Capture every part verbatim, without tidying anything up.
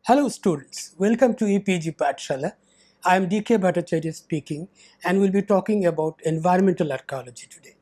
Hello students, welcome to E P G Pathshala. I am D K Bhattacharya speaking and we'll be talking about environmental archaeology today.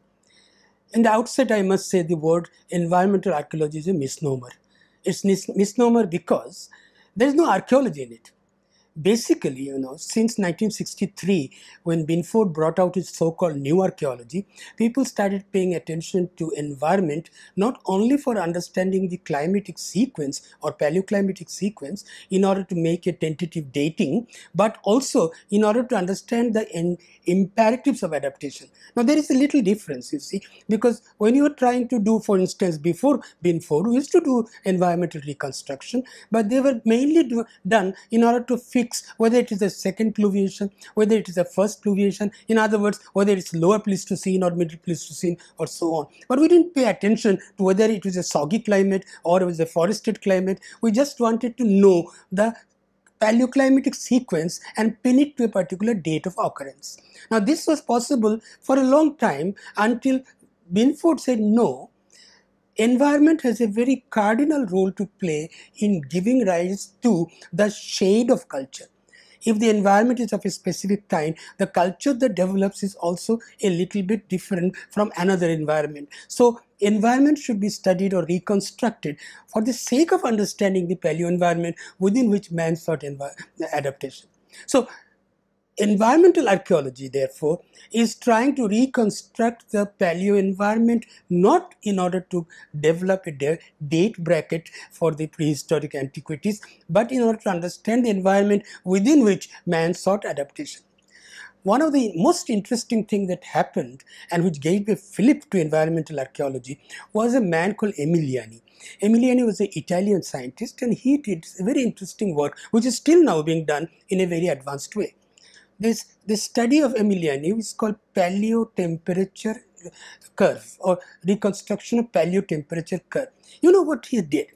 In the outset, I must say the word environmental archaeology is a misnomer. It's mis misnomer because there is no archaeology in it. Basically, you know, since nineteen sixty-three, when Binford brought out his so-called new archaeology, people started paying attention to environment not only for understanding the climatic sequence or paleoclimatic sequence in order to make a tentative dating, but also in order to understand the imperatives of adaptation. Now, there is a little difference, you see, because when you are trying to do, for instance, before Binford, we used to do environmental reconstruction, but they were mainly do, done in order to fix whether it is a second pluviation, whether it is a first pluviation, in other words, whether it's lower Pleistocene or middle Pleistocene or so on. But we didn't pay attention to whether it was a soggy climate or it was a forested climate. We just wanted to know the paleoclimatic sequence and pin it to a particular date of occurrence. Now, this was possible for a long time until Binford said no. Environment has a very cardinal role to play in giving rise to the shade of culture. If the environment is of a specific kind, the culture that develops is also a little bit different from another environment. So, environment should be studied or reconstructed for the sake of understanding the paleo environment within which man sought adaptation. So, environmental archaeology, therefore, is trying to reconstruct the paleo environment not in order to develop a de date bracket for the prehistoric antiquities, but in order to understand the environment within which man sought adaptation. One of the most interesting things that happened and which gave a flip to environmental archaeology was a man called Emiliani. Emiliani was an Italian scientist and he did a very interesting work which is still now being done in a very advanced way. This, this study of Emiliani is called paleo temperature curve or reconstruction of paleo temperature curve. You know what he did?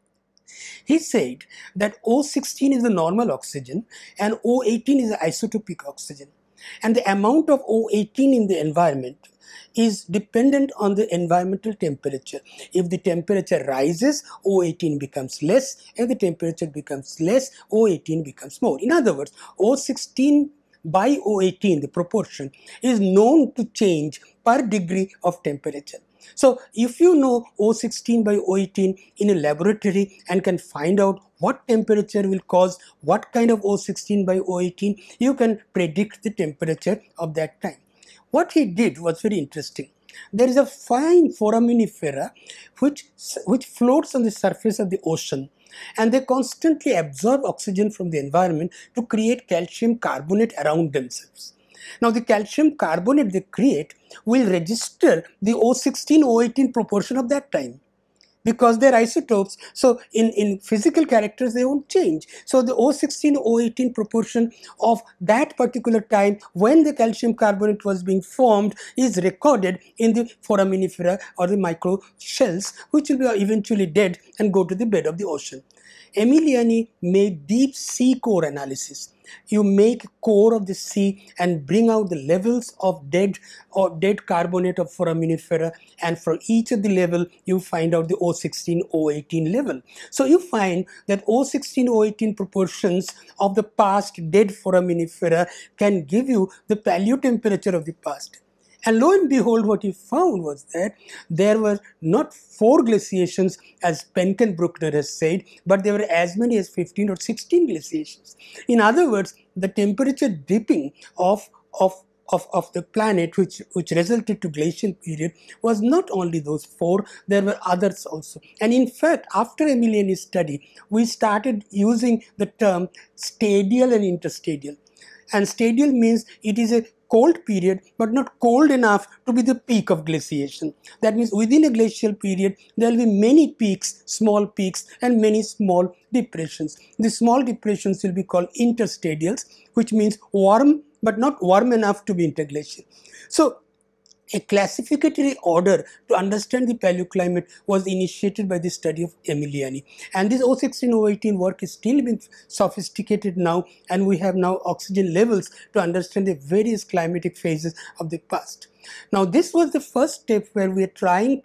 He said that O sixteen is the normal oxygen and O eighteen is the isotopic oxygen. And the amount of O eighteen in the environment is dependent on the environmental temperature. If the temperature rises, O eighteen becomes less. If the temperature becomes less, O eighteen becomes more. In other words, O sixteen by O eighteen, the proportion, is known to change per degree of temperature. So, if you know O sixteen by O eighteen in a laboratory and can find out what temperature will cause what kind of O sixteen by O eighteen, you can predict the temperature of that time. What he did was very interesting. There is a fine foraminifera which, which floats on the surface of the ocean, and they constantly absorb oxygen from the environment to create calcium carbonate around themselves. Now, the calcium carbonate they create will register the O sixteen O eighteen proportion of that time because they're isotopes. So, in, in physical characters, they won't change. So, the O sixteen O eighteen proportion of that particular time when the calcium carbonate was being formed is recorded in the foraminifera or the micro shells, which will be eventually dead and go to the bed of the ocean. Emiliani made deep sea core analysis. You make core of the sea and bring out the levels of dead or dead carbonate of foraminifera, and for each of the level you find out the O sixteen O eighteen level. So you find that O sixteen O eighteen proportions of the past dead foraminifera can give you the paleo temperature of the past. And lo and behold, what he found was that there were not four glaciations, as Penkenbruckner has said, but there were as many as fifteen or sixteen glaciations. In other words, the temperature dipping of, of, of, of the planet, which, which resulted to glacial period, was not only those four, there were others also. And in fact, after Emiliani's study, we started using the term stadial and interstadial. And stadial means it is a cold period but not cold enough to be the peak of glaciation. That means within a glacial period there will be many peaks, small peaks, and many small depressions. The small depressions will be called interstadials, which means warm but not warm enough to be interglacial. So a classificatory order to understand the paleoclimate was initiated by the study of Emiliani. And this O sixteen O eighteen work is still being sophisticated now, and we have now oxygen levels to understand the various climatic phases of the past. Now, this was the first step where we are trying to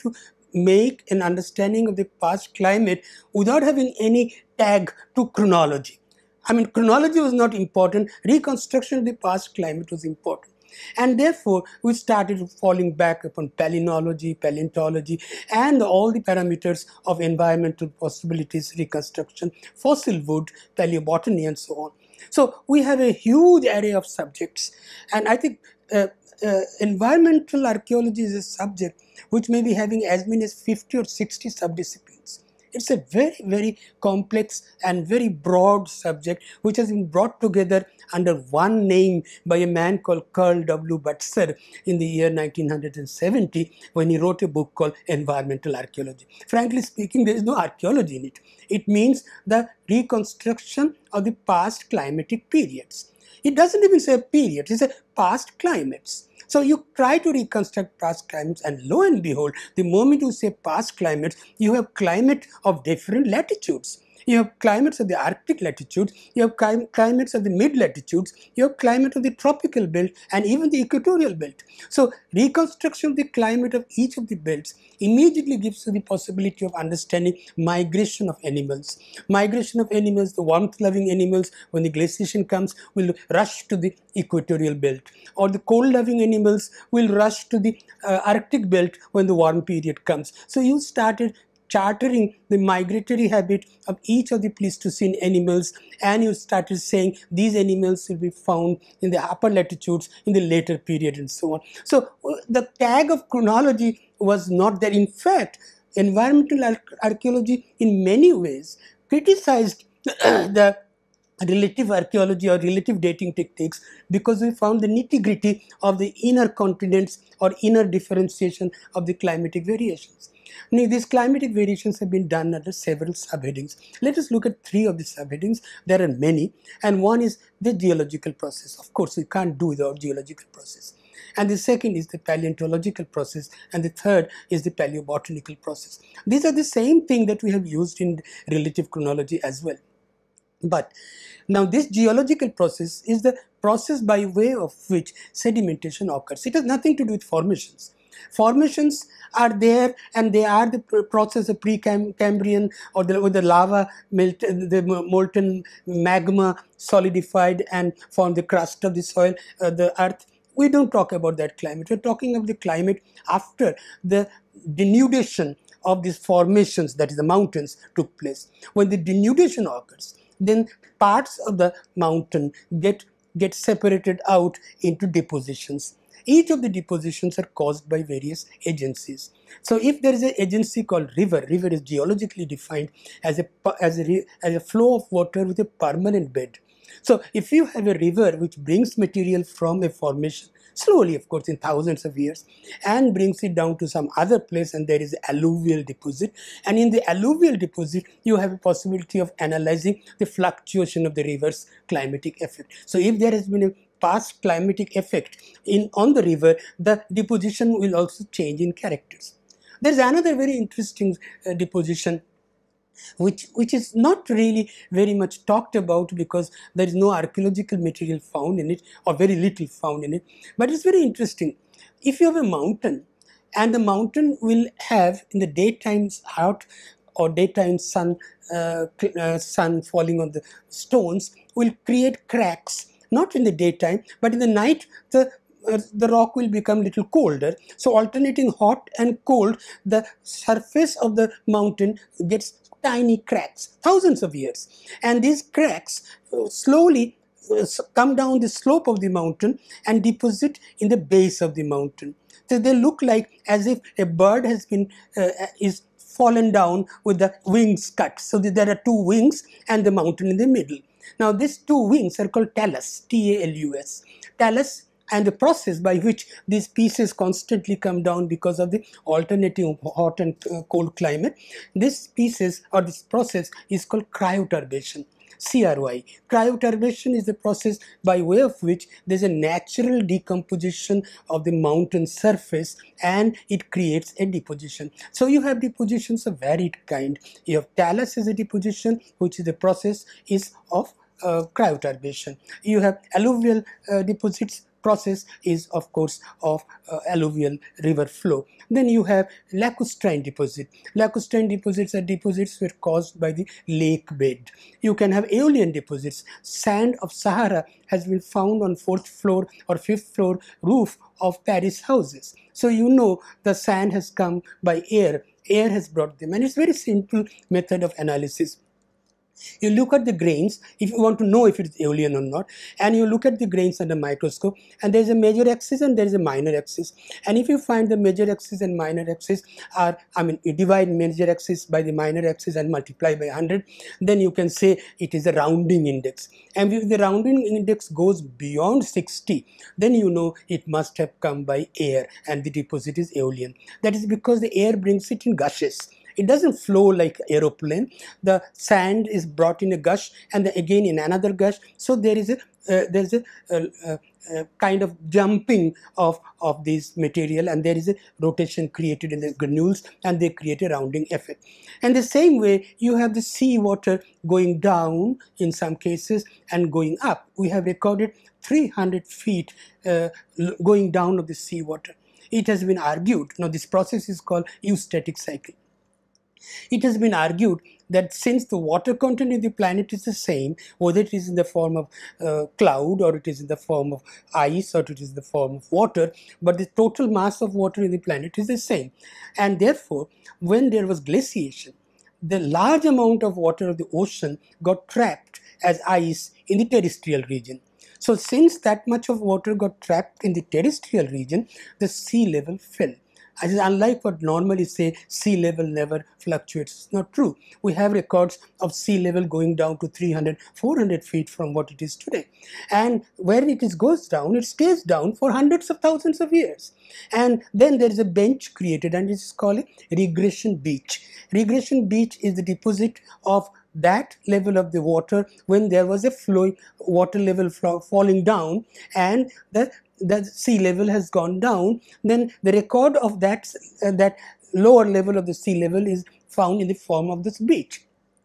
make an understanding of the past climate without having any tag to chronology. I mean, chronology was not important, reconstruction of the past climate was important. And therefore, we started falling back upon palynology, paleontology, and all the parameters of environmental possibilities, reconstruction, fossil wood, paleobotany, and so on. So we have a huge array of subjects, and I think uh, uh, environmental archaeology is a subject which may be having as many as fifty or sixty subdisciplines. It's a very, very complex and very broad subject which has been brought together under one name by a man called Carl W. Butzer in the year nineteen seventy when he wrote a book called Environmental Archaeology. Frankly speaking, there is no archaeology in it. It means the reconstruction of the past climatic periods. It doesn't even say period, it says past climates. So you try to reconstruct past climates, and lo and behold, the moment you say past climates, you have climate of different latitudes. You have climates of the Arctic latitudes, you have climates of the mid-latitudes, you have climate of the tropical belt and even the equatorial belt. So reconstruction of the climate of each of the belts immediately gives you the possibility of understanding migration of animals. Migration of animals, the warmth-loving animals, when the glaciation comes, will rush to the equatorial belt. Or the cold-loving animals will rush to the uh, Arctic belt when the warm period comes. So you started chartering the migratory habit of each of the Pleistocene animals, and you started saying these animals will be found in the upper latitudes in the later period and so on. So the tag of chronology was not there. In fact, environmental ar archaeology in many ways criticized the relative archaeology or relative dating techniques because we found the nitty-gritty of the inner continents or inner differentiation of the climatic variations. Now, these climatic variations have been done under several subheadings. Let us look at three of the subheadings. There are many, and one is the geological process. Of course, we can't do without geological process. And the second is the paleontological process, and the third is the paleobotanical process. These are the same thing that we have used in relative chronology as well. But now this geological process is the process by way of which sedimentation occurs. It has nothing to do with formations. Formations are there, and they are the process of pre-Cambrian or the, or the lava melt, the molten magma solidified and formed the crust of the soil, uh, the earth. We don't talk about that climate. We're talking of the climate after the denudation of these formations, that is the mountains, took place. When the denudation occurs, then parts of the mountain get, get separated out into depositions. Each of the depositions are caused by various agencies. So if there is an agency called river, river is geologically defined as a, as a, as a flow of water with a permanent bed. So if you have a river which brings material from a formation, slowly of course in thousands of years, and brings it down to some other place, and there is alluvial deposit, and in the alluvial deposit you have a possibility of analyzing the fluctuation of the river's climatic effect. So if there has been a past climatic effect in on the river, the deposition will also change in characters. There is another very interesting uh, deposition which which is not really very much talked about because there is no archaeological material found in it, or very little found in it, but it's very interesting. If you have a mountain, and the mountain will have in the daytime hot or daytime sun uh, uh, sun falling on the stones will create cracks, not in the daytime, but in the night the Uh, the rock will become a little colder. So alternating hot and cold, the surface of the mountain gets tiny cracks, thousands of years. And these cracks uh, slowly uh, come down the slope of the mountain and deposit in the base of the mountain. So they look like as if a bird has been, uh, is fallen down with the wings cut. So there are two wings and the mountain in the middle. Now these two wings are called talus, T A L U S. Talus, and the process by which these pieces constantly come down because of the alternating hot and uh, cold climate. This pieces or this process is called cryoturbation, C R Y. Cryoturbation is the process by way of which there is a natural decomposition of the mountain surface and it creates a deposition. So you have depositions of varied kind. You have talus as a deposition, which is the process is of Uh, cryoturbation. You have alluvial uh, deposits process is, of course, of uh, alluvial river flow. Then you have lacustrine deposit. Lacustrine deposits are deposits were caused by the lake bed. You can have aeolian deposits. Sand of Sahara has been found on fourth floor or fifth floor roof of Paris houses. So you know the sand has come by air. Air has brought them, and it's a very simple method of analysis. You look at the grains, if you want to know if it's aeolian or not, and you look at the grains under microscope, and there's a major axis and there's a minor axis. And if you find the major axis and minor axis are, I mean, you divide major axis by the minor axis and multiply by one hundred, then you can say it is a rounding index. And if the rounding index goes beyond sixty, then you know it must have come by air and the deposit is aeolian. That is because the air brings it in gushes. It doesn't flow like aeroplane. The sand is brought in a gush and then again in another gush. So there is a uh, there's a, a, a kind of jumping of of this material, and there is a rotation created in the granules, and they create a rounding effect. And the same way you have the sea water going down in some cases and going up. We have recorded three hundred feet uh, going down of the sea water. It has been argued. Now this process is called eustatic cycle. It has been argued that since the water content in the planet is the same, whether it is in the form of uh, cloud or it is in the form of ice or it is in the form of water, but the total mass of water in the planet is the same. And therefore, when there was glaciation, the large amount of water of the ocean got trapped as ice in the terrestrial region. So since that much of water got trapped in the terrestrial region, the sea level fell. As unlike what normally say sea level never fluctuates, it's not true. We have records of sea level going down to three hundred, four hundred feet from what it is today. And when it is goes down, it stays down for hundreds of thousands of years. And then there is a bench created, and it is called a regression beach. Regression beach is the deposit of that level of the water when there was a flowing water level falling down and the the sea level has gone down. Then the record of that uh, that lower level of the sea level is found in the form of this beach.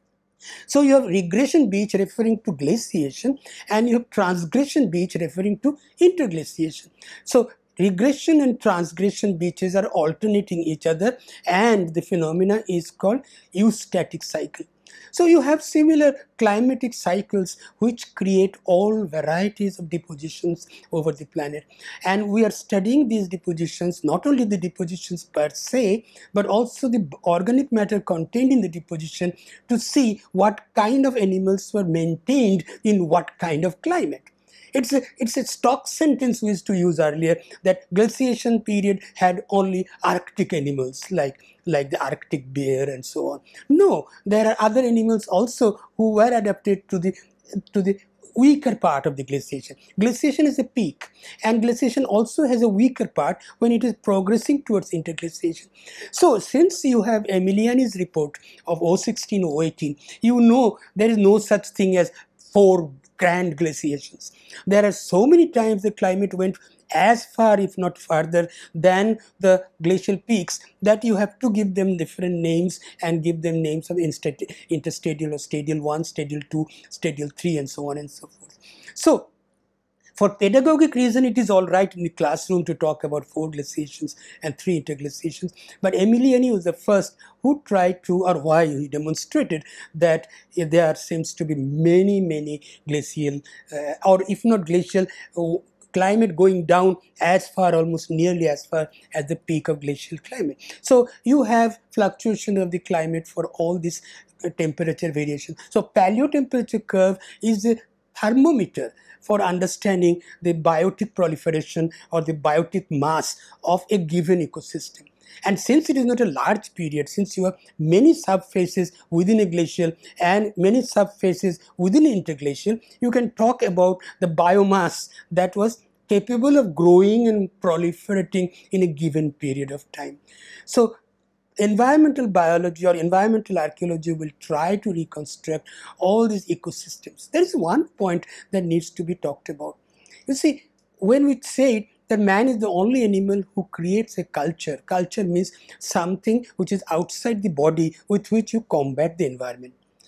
So you have regression beach referring to glaciation, and you have transgression beach referring to interglaciation. So regression and transgression beaches are alternating each other, and the phenomena is called eustatic cycle. So you have similar climatic cycles which create all varieties of depositions over the planet. And we are studying these depositions, not only the depositions per se, but also the organic matter contained in the deposition to see what kind of animals were maintained in what kind of climate. It's a, it's a stock sentence we used to use earlier that glaciation period had only Arctic animals like, like the Arctic bear and so on. No, there are other animals also who were adapted to the, to the weaker part of the glaciation. Glaciation is a peak, and glaciation also has a weaker part when it is progressing towards interglaciation. So since you have Emiliani's report of oh sixteen oh eighteen, you know there is no such thing as four grand glaciations. There are so many times the climate went as far, if not farther, than the glacial peaks that you have to give them different names and give them names of interstadial or stadial one, stadial two, stadial three, and so on and so forth. So for pedagogic reason, it is all right in the classroom to talk about four glaciations and three interglaciations. But Emiliani was the first who tried to, or why he demonstrated that there seems to be many, many glacial, uh, or if not glacial, uh, climate going down as far, almost nearly as far as the peak of glacial climate. So you have fluctuation of the climate for all this uh, temperature variation. So paleotemperature curve is a thermometer for understanding the biotic proliferation or the biotic mass of a given ecosystem. And since it is not a large period, since you have many subphases within a glacial and many subphases within an interglacial, you can talk about the biomass that was capable of growing and proliferating in a given period of time. So environmental biology or environmental archaeology will try to reconstruct all these ecosystems. There is one point that needs to be talked about. You see, when we say that man is the only animal who creates a culture, culture means something which is outside the body with which you combat the environment.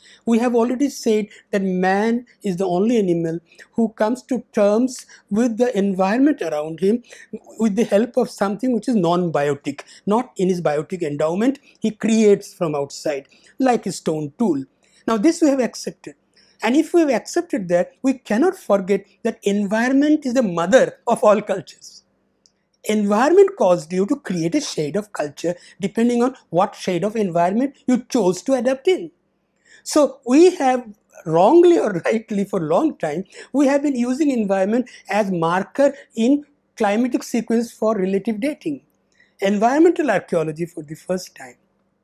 We have already said that man is the only animal who comes to terms with the environment around him with the help of something which is non-biotic. Not in his biotic endowment, he creates from outside, like a stone tool. Now this we have accepted. And if we have accepted that, we cannot forget that environment is the mother of all cultures. Environment caused you to create a shade of culture depending on what shade of environment you chose to adapt in. So we have, wrongly or rightly for a long time, we have been using environment as marker in climatic sequence for relative dating. Environmental archaeology for the first time,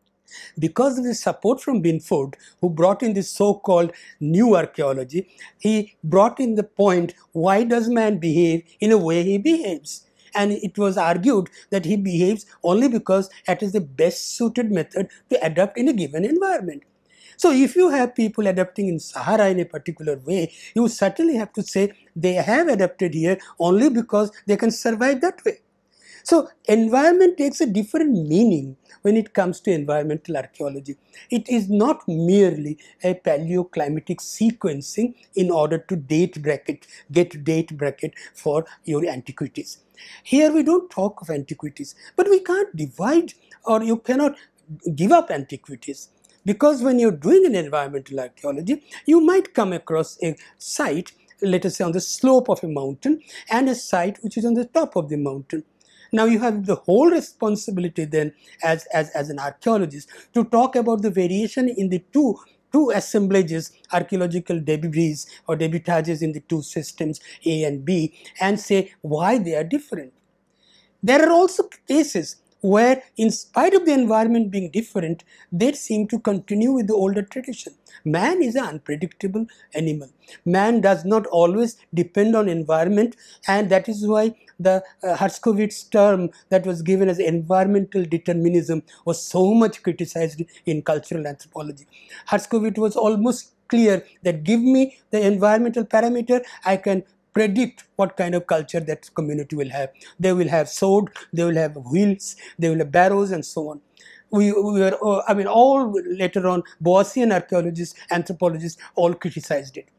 because of the support from Binford, who brought in this so-called new archaeology, he brought in the point, why does man behave in a way he behaves? And it was argued that he behaves only because it is the best suited method to adapt in a given environment. So if you have people adapting in Sahara in a particular way, you certainly have to say they have adapted here only because they can survive that way. So environment takes a different meaning when it comes to environmental archaeology. It is not merely a paleoclimatic sequencing in order to date bracket, get date bracket for your antiquities. Here we don't talk of antiquities, but we can't divide, or you cannot give up antiquities. Because when you're doing an environmental archaeology, you might come across a site, let us say on the slope of a mountain, and a site which is on the top of the mountain. Now you have the whole responsibility then as, as, as an archaeologist to talk about the variation in the two, two assemblages, archaeological debris or debitages in the two systems A and B, and say why they are different. There are also cases where, in spite of the environment being different, they seem to continue with the older tradition. Man is an unpredictable animal. Man does not always depend on environment, and that is why the uh, Herskovits term that was given as environmental determinism was so much criticized in cultural anthropology. Herskovits was almost clear that give me the environmental parameter, I can predict what kind of culture that community will have. They will have sword, they will have wheels, they will have barrows, and so on. We, we were, uh, I mean, all later on, Boasian archaeologists, anthropologists, all criticized it.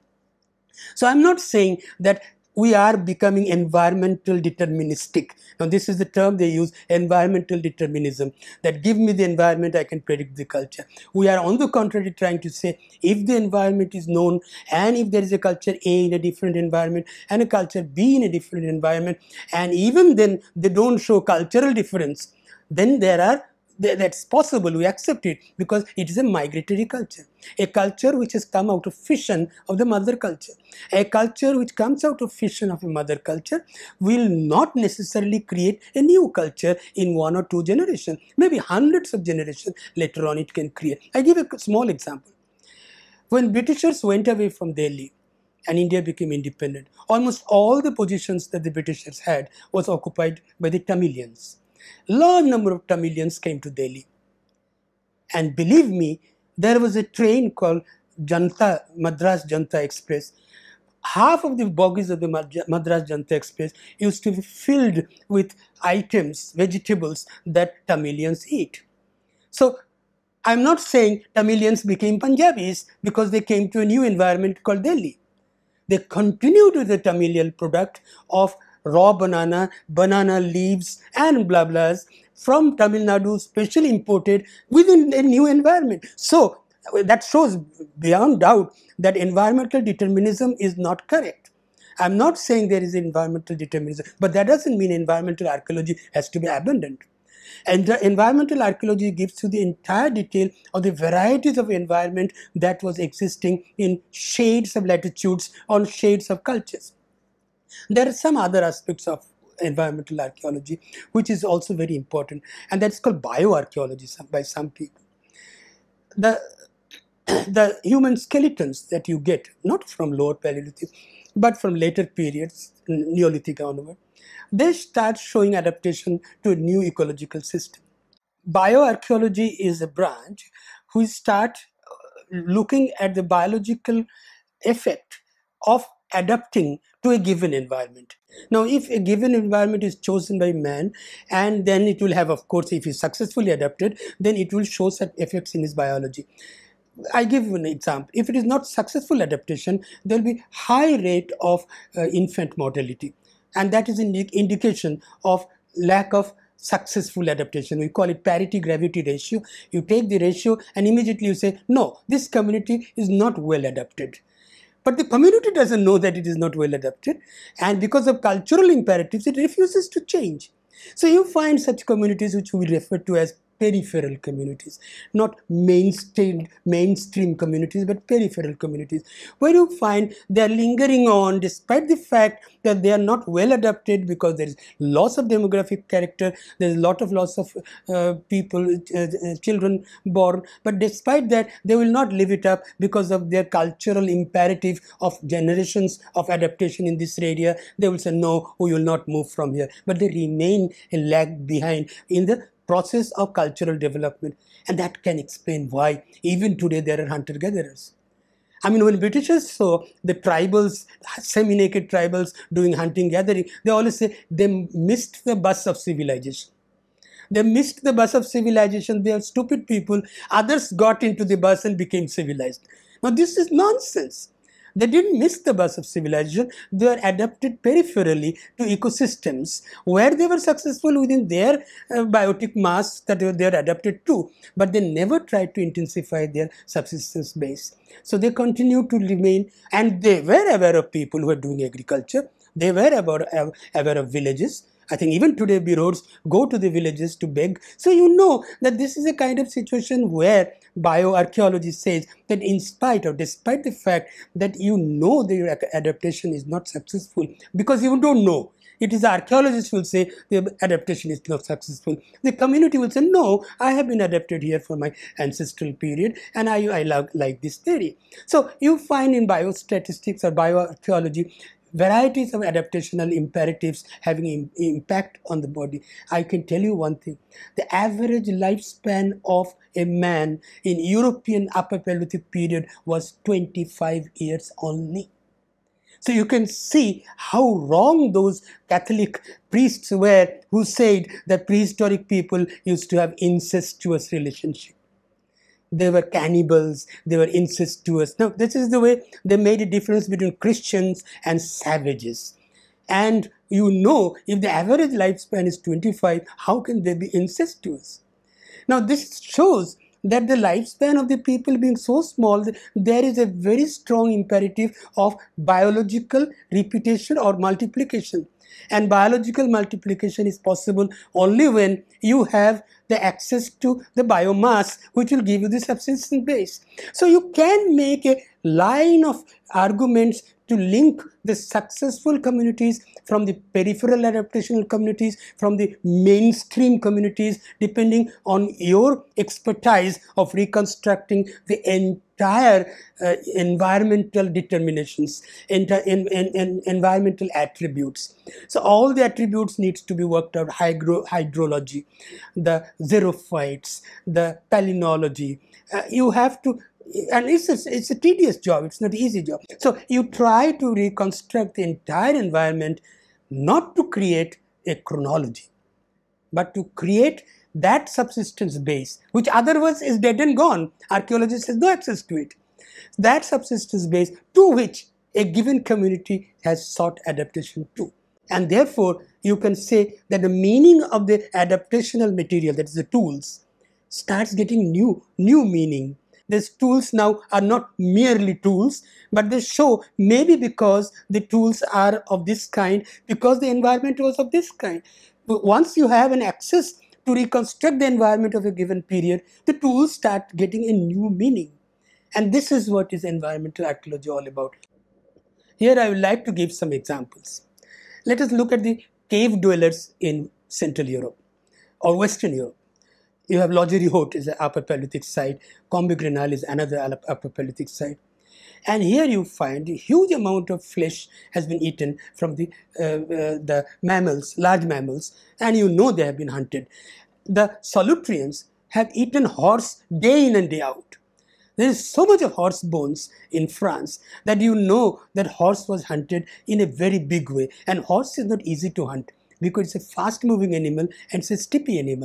So I'm not saying that we are becoming environmental deterministic. Now this is the term they use, environmental determinism, that give me the environment, I can predict the culture. We are on the contrary trying to say, if the environment is known, and if there is a culture A in a different environment and a culture B in a different environment, and even then they don't show cultural difference, then there are that's possible, we accept it, because it is a migratory culture, a culture which has come out of fission of the mother culture. A culture which comes out of fission of a mother culture will not necessarily create a new culture in one or two generations, maybe hundreds of generations later on it can create. I give a small example. When Britishers went away from Delhi and India became independent, almost all the positions that the Britishers had was occupied by the Tamilians. Large number of Tamilians came to Delhi, and believe me, there was a train called Janta, Madras Janta Express. Half of the bogies of the Madras Janta Express used to be filled with items, vegetables that Tamilians eat. So I'm not saying Tamilians became Punjabis because they came to a new environment called Delhi. They continued with the Tamilian product of raw banana, banana leaves, and blah blahs from Tamil Nadu, specially imported within a new environment. So that shows beyond doubt that environmental determinism is not correct. I'm not saying there is environmental determinism, but that doesn't mean environmental archaeology has to be abandoned. And the environmental archaeology gives you the entire detail of the varieties of environment that was existing in shades of latitudes on shades of cultures. There are some other aspects of environmental archaeology which is also very important, and that's called bioarchaeology by some people. The, the human skeletons that you get, not from lower Paleolithic, but from later periods, Neolithic onward, they start showing adaptation to a new ecological system. Bioarchaeology is a branch who start looking at the biological effect of adapting to a given environment. Now, if a given environment is chosen by man, and then it will have, of course, if he successfully adapted, then it will show such effects in his biology. I give you an example. If it is not successful adaptation, there will be high rate of uh, infant mortality, and that is an indication of lack of successful adaptation. We call it parity gravity ratio. You take the ratio and immediately you say, no, this community is not well adapted. But the community doesn't know that it is not well adapted, and because of cultural imperatives, it refuses to change. So you find such communities which we refer to as peripheral communities, not mainstream, mainstream communities, but peripheral communities, where you find they are lingering on despite the fact that they are not well adapted because there is loss of demographic character, there is a lot of loss of uh, people, uh, children born, but despite that they will not live it up because of their cultural imperative of generations of adaptation in this area. They will say, no, we will not move from here, but they remain a lag behind in the process of cultural development, and that can explain why even today there are hunter-gatherers. I mean, when Britishers saw the tribals, semi-naked tribals doing hunting-gathering, they always say they missed the bus of civilization. They missed the bus of civilization. They are stupid people. Others got into the bus and became civilized. Now, this is nonsense. They didn't miss the bus of civilization. They were adapted peripherally to ecosystems where they were successful within their uh, biotic mass that they were, they were adapted to, but they never tried to intensify their subsistence base. So they continued to remain, and they were aware of people who were doing agriculture. They were about, uh, aware of villages. I think even today bureaus go to the villages to beg. So you know that this is a kind of situation where bioarchaeology says that in spite or despite the fact that you know that your adaptation is not successful, because you don't know. It is the archaeologists will say the adaptation is not successful. The community will say, no, I have been adapted here for my ancestral period and I, I like, like this theory. So you find in biostatistics or bioarchaeology varieties of adaptational imperatives having im impact on the body. I can tell you one thing. The average lifespan of a man in European Upper Paleolithic period was twenty-five years only. So you can see how wrong those Catholic priests were who said that prehistoric people used to have incestuous relationships. They were cannibals, they were incestuous. Now, this is the way they made a difference between Christians and savages. And you know, if the average lifespan is twenty-five, how can they be incestuous? Now, this shows that the lifespan of the people being so small, there is a very strong imperative of biological repetition or multiplication. And biological multiplication is possible only when you have the access to the biomass which will give you the subsistence base. So you can make a line of arguments to link the successful communities from the peripheral adaptational communities, from the mainstream communities, depending on your expertise of reconstructing the entire uh, environmental determinations, enter, in, in, in environmental attributes. So all the attributes needs to be worked out: hydro, hydrology, the xerophytes, the palynology. Uh, you have to, and it's a, it's a tedious job, it's not an easy job. So you try to reconstruct the entire environment, not to create a chronology, but to create that subsistence base, which otherwise is dead and gone. Archaeologists have no access to it. That subsistence base to which a given community has sought adaptation to. And therefore, you can say that the meaning of the adaptational material, that is the tools, starts getting new, new meaning. These tools now are not merely tools, but they show, maybe because the tools are of this kind, because the environment was of this kind. Once you have an access to reconstruct the environment of a given period, the tools start getting a new meaning. And this is what is environmental archaeology all about. Here I would like to give some examples. Let us look at the cave dwellers in Central Europe or Western Europe. You have Logérie-Haute is an Upper Paleolithic site, Combes-Grenal is another Upper Paleolithic site. And here you find a huge amount of flesh has been eaten from the, uh, uh, the mammals, large mammals, and you know they have been hunted. The Solutreans have eaten horse day in and day out. There is so much of horse bones in France that you know that horse was hunted in a very big way. And horse is not easy to hunt because it's a fast moving animal and it's a steppy animal.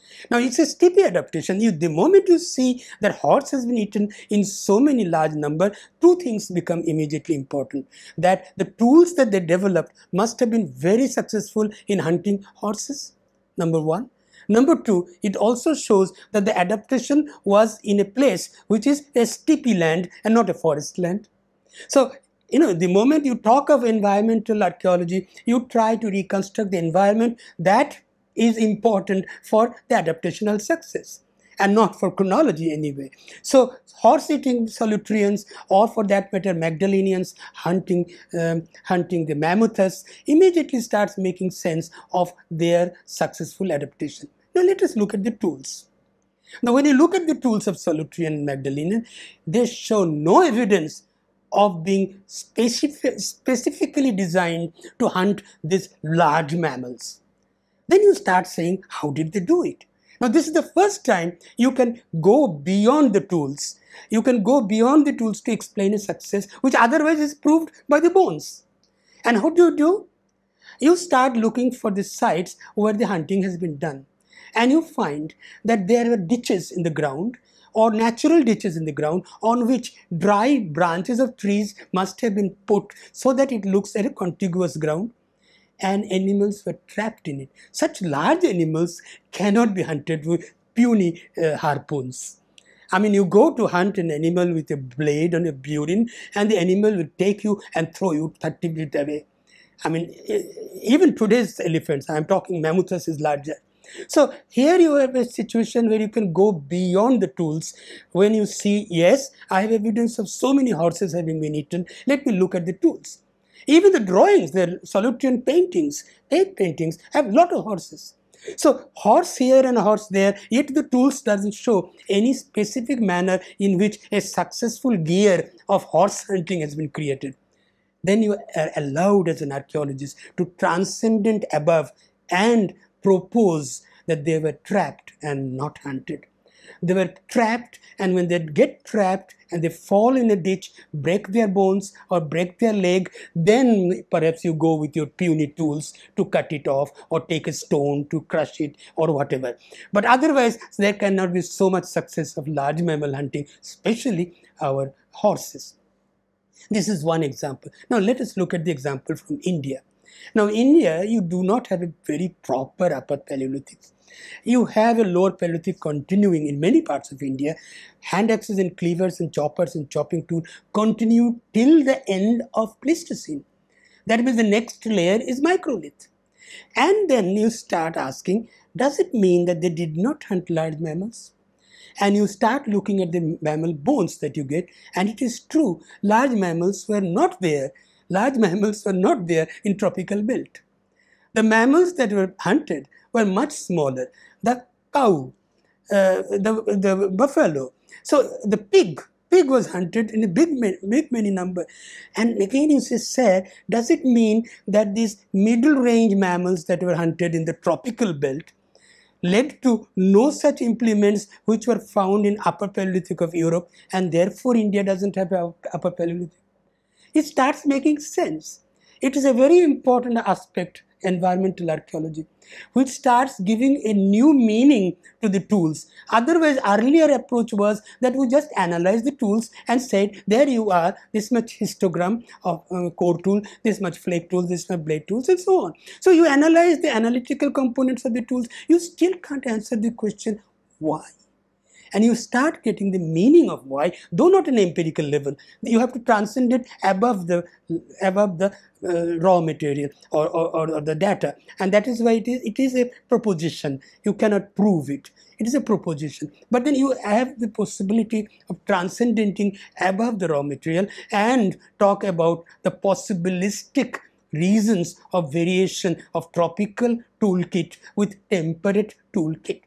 Now, it's a steepy adaptation. You, the moment you see that horse has been eaten in so many large number, two things become immediately important. That the tools that they developed must have been very successful in hunting horses, number one. Number two, it also shows that the adaptation was in a place which is a steepy land and not a forest land. So, you know, the moment you talk of environmental archaeology, you try to reconstruct the environment that is important for the adaptational success and not for chronology anyway. So horse-eating Solutreans, or for that matter Magdalenians hunting, um, hunting the Mammuthus, immediately starts making sense of their successful adaptation. Now let us look at the tools. Now when you look at the tools of Solutrean and Magdalenian, they show no evidence of being specific, specifically designed to hunt these large mammals. Then you start saying, how did they do it? Now this is the first time you can go beyond the tools. You can go beyond the tools to explain a success which otherwise is proved by the bones. And how do you do? You start looking for the sites where the hunting has been done. And you find that there were ditches in the ground, or natural ditches in the ground, on which dry branches of trees must have been put so that it looks at a contiguous ground. And animals were trapped in it. Such large animals cannot be hunted with puny uh, harpoons. I mean, you go to hunt an animal with a blade on a burin, and the animal will take you and throw you thirty feet away. I mean, even today's elephants, I am talking Mammuthus is larger. So here you have a situation where you can go beyond the tools. When you see, yes, I have evidence of so many horses having been eaten, let me look at the tools. Even the drawings, the Solutrean paintings, cave paintings, have a lot of horses. So horse here and horse there, yet the tools doesn't show any specific manner in which a successful gear of horse hunting has been created. Then you are allowed as an archaeologist to transcend above and propose that they were trapped and not hunted. They were trapped, and when they get trapped and they fall in a ditch, break their bones or break their leg, then perhaps you go with your puny tools to cut it off, or take a stone to crush it, or whatever. But otherwise, there cannot be so much success of large mammal hunting, especially our horses. This is one example. Now let us look at the example from India. Now in India, you do not have a very proper upper Paleolithic. You have a lower Paleolithic continuing in many parts of India. Hand axes and cleavers and choppers and chopping tool continue till the end of Pleistocene. That means the next layer is microlith. And then you start asking, does it mean that they did not hunt large mammals? And you start looking at the mammal bones that you get, and it is true, large mammals were not there. Large mammals were not there in tropical belt. The mammals that were hunted were much smaller. The cow, uh, the, the buffalo. So the pig, pig was hunted in a big, big many number. And again you say, sir, does it mean that these middle range mammals that were hunted in the tropical belt led to no such implements which were found in Upper Paleolithic of Europe, and therefore India doesn't have an Upper Paleolithic? It starts making sense. It is a very important aspect, environmental archaeology, which starts giving a new meaning to the tools. Otherwise, earlier approach was that we just analyze the tools and said, there you are, this much histogram of uh, core tool, this much flake tool, this much blade tools, and so on. So you analyze the analytical components of the tools, you still can't answer the question, why? And you start getting the meaning of why, though not an empirical level. You have to transcend it above the above the uh, raw material or, or, or the data. And that is why it is, it is a proposition. You cannot prove it. It is a proposition. But then you have the possibility of transcending above the raw material and talk about the possibilistic reasons of variation of tropical toolkit with temperate toolkit.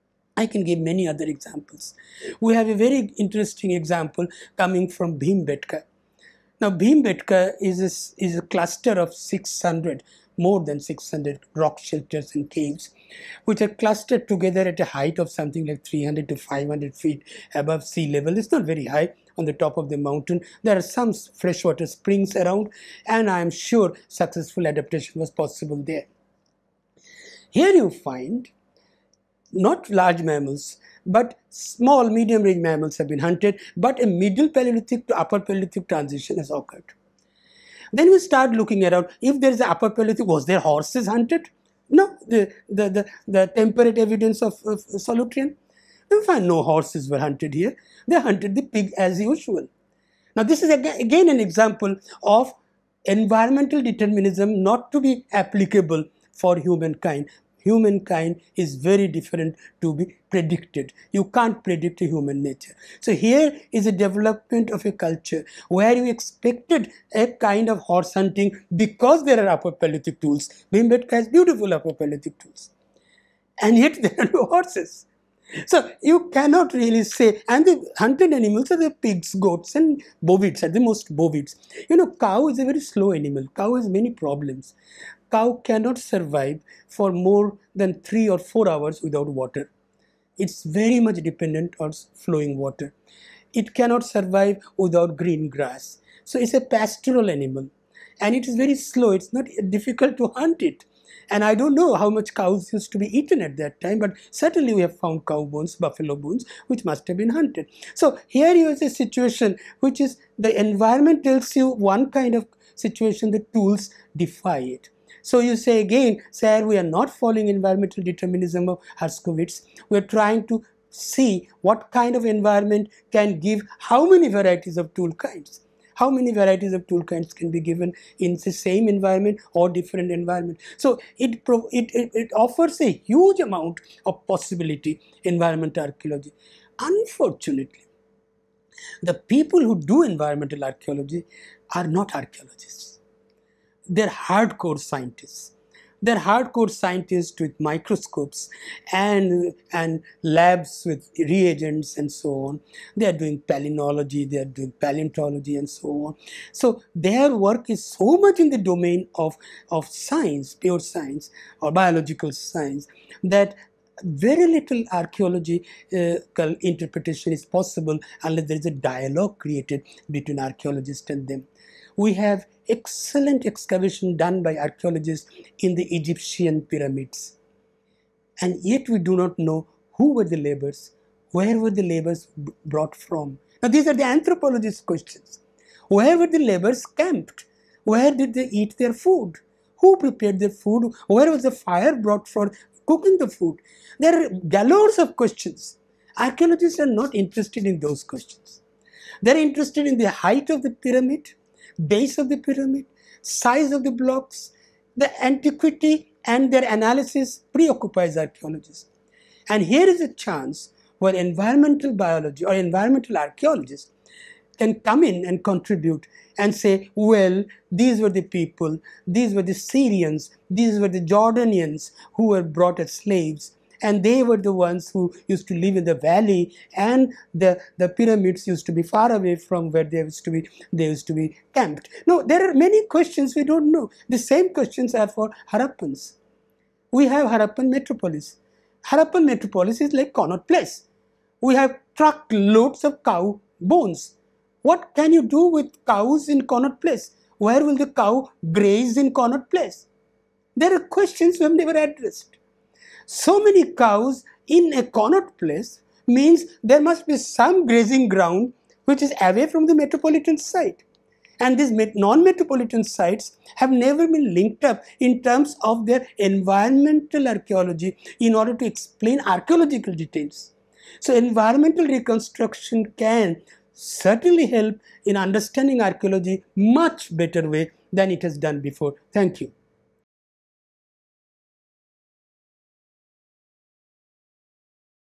I can give many other examples. We have a very interesting example coming from Bhimbetka. Now Bhimbetka is a, is a cluster of six hundred, more than six hundred rock shelters and caves, which are clustered together at a height of something like three hundred to five hundred feet above sea level. It's not very high on the top of the mountain. There are some freshwater springs around, and I am sure successful adaptation was possible there. Here you find not large mammals, but small, medium-range mammals have been hunted, but a middle Paleolithic to upper Paleolithic transition has occurred. Then we start looking around, if there is an upper Paleolithic, was there horses hunted? No, the, the, the, the temperate evidence of, of Solutrean, we find no horses were hunted here. They hunted the pig as usual. Now this is again an example of environmental determinism not to be applicable for humankind. Humankind is very different to be predicted. You can't predict human nature. So here is a development of a culture where you expected a kind of horse hunting because there are upper Paleolithic tools. Bhimbetka has beautiful upper Paleolithic tools. And yet there are no horses. So you cannot really say, and the hunted animals are the pigs, goats and bovids, at the most bovids. You know, cow is a very slow animal. Cow has many problems. Cow cannot survive for more than three or four hours without water. It's very much dependent on flowing water. It cannot survive without green grass. So it's a pastoral animal and it is very slow. It's not difficult to hunt it. And I don't know how much cows used to be eaten at that time, but certainly we have found cow bones, buffalo bones, which must have been hunted. So here you have a situation which is the environment tells you one kind of situation, the tools defy it. So you say again, sir, we are not following environmental determinism of Herskovits. We are trying to see what kind of environment can give how many varieties of tool kinds. How many varieties of tool kinds can be given in the same environment or different environment? So it, it, it, it offers a huge amount of possibility, environmental archaeology. Unfortunately, the people who do environmental archaeology are not archaeologists. They're hardcore scientists. They're hardcore scientists with microscopes and, and labs with reagents and so on. They are doing palynology, they are doing paleontology and so on. So their work is so much in the domain of, of science, pure science or biological science, that very little archaeological interpretation is possible unless there is a dialogue created between archaeologists and them. We have excellent excavation done by archaeologists in the Egyptian pyramids. And yet we do not know who were the laborers, where were the laborers brought from. Now these are the anthropologist questions. Where were the laborers camped? Where did they eat their food? Who prepared their food? Where was the fire brought for cooking the food? There are galores of questions. Archaeologists are not interested in those questions. They are interested in the height of the pyramid, base of the pyramid, size of the blocks. The antiquity and their analysis preoccupies archaeologists. And here is a chance where environmental biology or environmental archaeologists can come in and contribute and say, well, these were the people, these were the Syrians, these were the Jordanians who were brought as slaves, and they were the ones who used to live in the valley, and the, the pyramids used to be far away from where they used to be, they used to be camped. No, there are many questions we don't know. The same questions are for Harappans. We have Harappan metropolis. Harappan metropolis is like Connaught Place. We have truckloads of cow bones. What can you do with cows in Connaught Place? Where will the cow graze in Connaught Place? There are questions we have never addressed. So many cows in a Connaught Place means there must be some grazing ground which is away from the metropolitan site. And these non-metropolitan sites have never been linked up in terms of their environmental archaeology in order to explain archaeological details. So environmental reconstruction can certainly help in understanding archaeology much better way than it has done before. Thank you.